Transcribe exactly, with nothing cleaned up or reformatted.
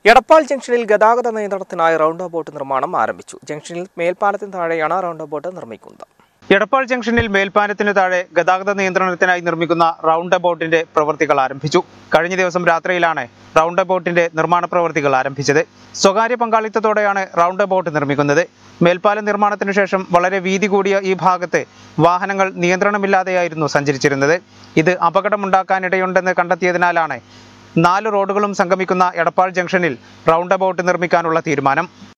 എടപ്പാൾ ജംഗ്ഷനിൽ ഗതാഗത നിയന്ത്രണത്തിനായി റൗണ്ട് അബൌട്ട് നിർമ്മാണം ആരംഭിച്ചു. ജംഗ്ഷനിൽ മേൽപ്പാലത്തിന് താഴെയാണ് റൗണ്ട് അബൌട്ട് നിർമ്മിക്കുന്നത്. എടപ്പാൾ ജംഗ്ഷനിൽ മേൽപ്പാലത്തിന് താഴെ ഗതാഗത നിയന്ത്രണത്തിനായി നിർമ്മിക്കുന്ന റൗണ്ട് അബൌട്ടിന്റെ പ്രവൃത്തികൾ ആരംഭിച്ചു. കഴിഞ്ഞ ദിവസം രാത്രിയിലാണ് റൗണ്ട് അബൌട്ടിന്റെ നിർമ്മാണ പ്രവൃത്തികൾ ആരംഭിച്ചത്. സ്വകാര്യ പങ്കാളിത്തത്തോടെയാണ് റൗണ്ട് അബൌട്ട് നിർമ്മിക്കുന്നത്. മേൽപ്പാല നിർമ്മാണത്തിനു ശേഷം വളരെ വീതി കൂടിയ ഈ ഭാഗത്ത് വാഹനങ്ങൾ നിയന്ത്രണമില്ലാതെയായിരുന്നു സഞ്ചരിച്ചിരുന്നത്. ഇത് അപകടമുണ്ടാക്കാനിടയുണ്ടെന്ന് കണ്ടെത്തിയതിനാലാണ് നാല് റോഡുകളും സംഗമിക്കുന്ന എടപ്പാൾ ജംഗ്ഷനിൽ റൗണ്ട് അബൌട്ട് നിർമ്മിക്കാനുള്ള തീരുമാനം.